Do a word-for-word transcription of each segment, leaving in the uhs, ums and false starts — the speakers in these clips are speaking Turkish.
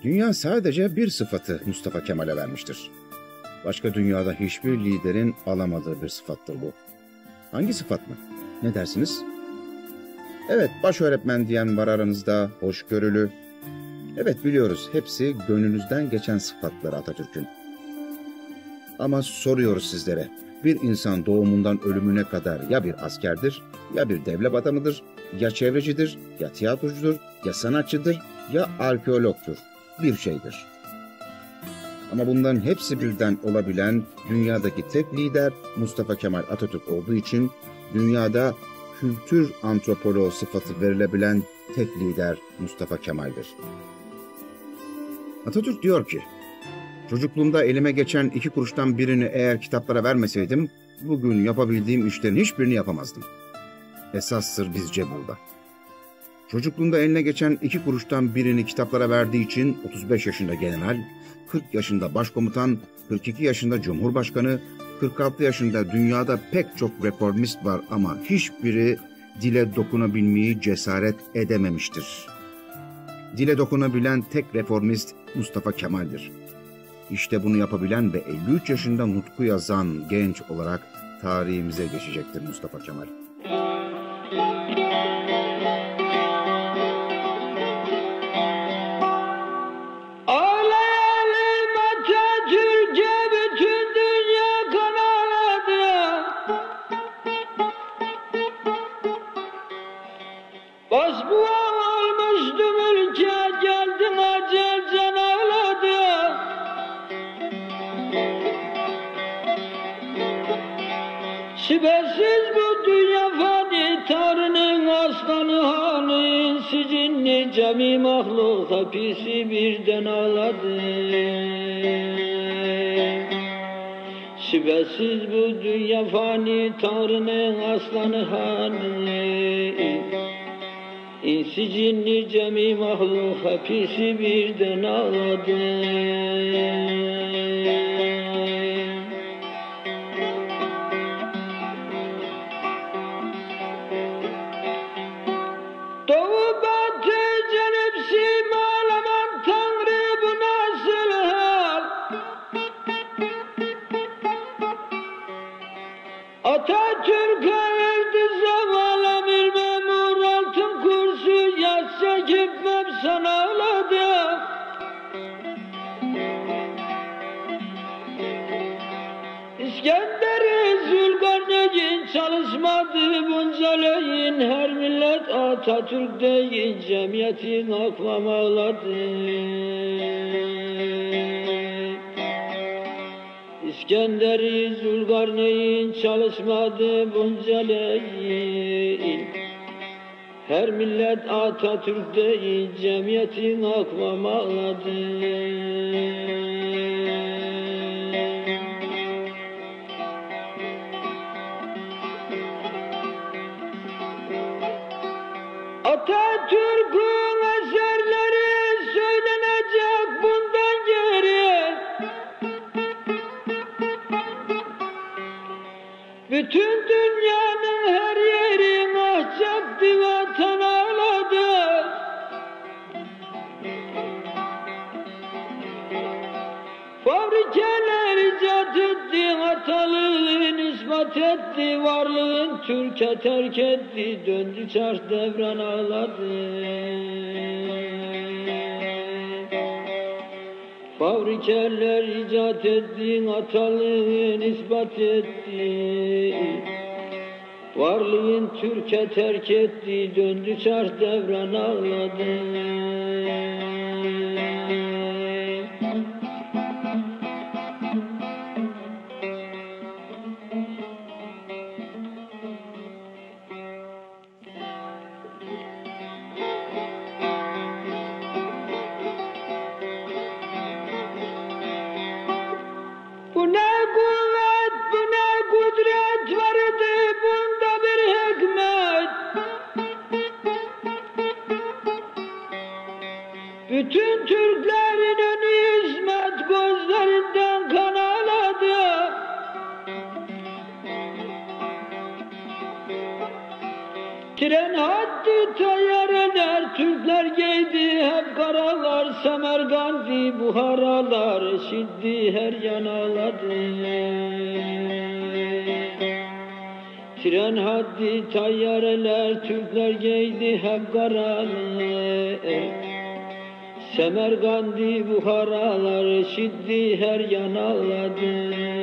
Dünya sadece bir sıfatı Mustafa Kemal'e vermiştir. Başka dünyada hiçbir liderin alamadığı bir sıfattır bu. Hangi sıfat mı? Ne dersiniz? Evet, baş öğretmen diyen var aranızda, hoşgörülü. Evet, biliyoruz, hepsi gönlünüzden geçen sıfatları Atatürk'ün. Ama soruyoruz sizlere, bir insan doğumundan ölümüne kadar ya bir askerdir, ya bir devlet adamıdır, ya çevrecidir, ya tiyatrocudur, ya sanatçıdır, ya arkeologtur. Bir şeydir. Ama bunların hepsi birden olabilen dünyadaki tek lider Mustafa Kemal Atatürk olduğu için dünyada kültür antropoloğu sıfatı verilebilen tek lider Mustafa Kemal'dir. Atatürk diyor ki, çocukluğumda elime geçen iki kuruştan birini eğer kitaplara vermeseydim, bugün yapabildiğim işlerin hiçbirini yapamazdım. Esas sır bizce burada. Çocukluğunda eline geçen iki kuruştan birini kitaplara verdiği için otuz beş yaşında general, kırk yaşında başkomutan, kırk iki yaşında cumhurbaşkanı, kırk altı yaşında dünyada pek çok reformist var ama hiçbiri dile dokunabilmeyi cesaret edememiştir. Dile dokunabilen tek reformist Mustafa Kemal'dir. İşte bunu yapabilen ve elli üç yaşında nutku yazan genç olarak tarihimize geçecektir Mustafa Kemal. Şüphesiz bu dünya fani, Tanrı'nın aslanı hanı, sizinle cemi mahluk hapisi birden ağladı. Şüphesiz bu dünya fani, Tanrı'nın aslanı hanı, İnsi cinni cemi mahluk hapisi birden ağladı. Doğu batı cenip simalaman Tanrı bu nasıl hal? Atatürk'e erdi zavallı bir memur, altın kursu yaz çekip mem sana ağladı. İskender-i Zülkarneyn çalışmadı bunca leyin, her millet Atatürk deyin, cemiyetin akvam ağladı. İskender-i Zülkarneyn çalışmadı bunca leyin, her millet Atatürk deyin, cemiyetin akvam ağladı. Atatürk'ün eserleri söylenecek bundan geri. Bütün dünyanın her yeri ah çaktı, vatan ağladı. Fabrikeler icat etti, hatalığın ispat etti, varlığın Türk'e terk etti, döndü çarş devran ağladı. Fabrikeler icat etti, hatalığın ispat etti, varlığın Türk'e terk etti, döndü çarş devran ağladı. Bu ne kuvvet, bu ne kudret vardı, bunda bir hikmet. Bütün Türklerin önü hizmet, gözlerinden kan ağladı. Tren hattı tayyareler, Türkler giydi hep karalar, Semerkandi buharalar şiddi her yan ağladı. Tren haddi tayyareler Türkler giydi hep karalı. Semerkandi buharalar şiddi her yan ağladı.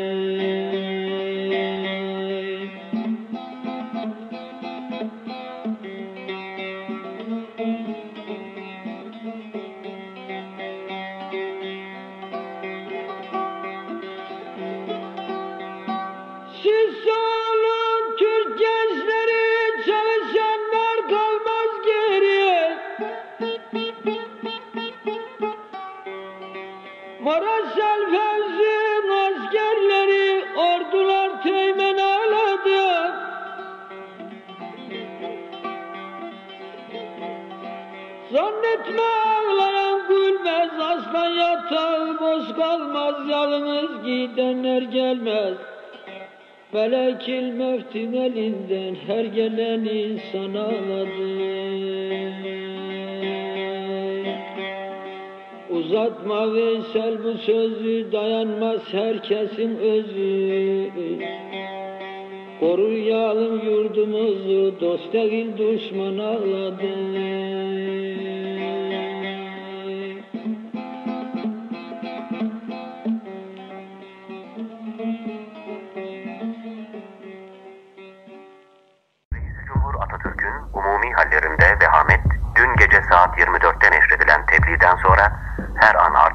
Siz olun Türk gençleri, çalışanlar kalmaz geriye. Maraşal Fevzi'nin askerleri, ordular teğmen ağladı. Zannetme ağlayan gülmez, aslan yatağı boş kalmaz, yalnız gidenler gelmez. Melekil mevtin elinden her gelen insan ağladı. Uzatma Veysel bu sözü, dayanmaz herkesin özü. Koruyalım yurdumuzu, dost değil düşman ağladı. Hallerinde vehamet, dün gece saat yirmi dörtte neşredilen tebliğden sonra her an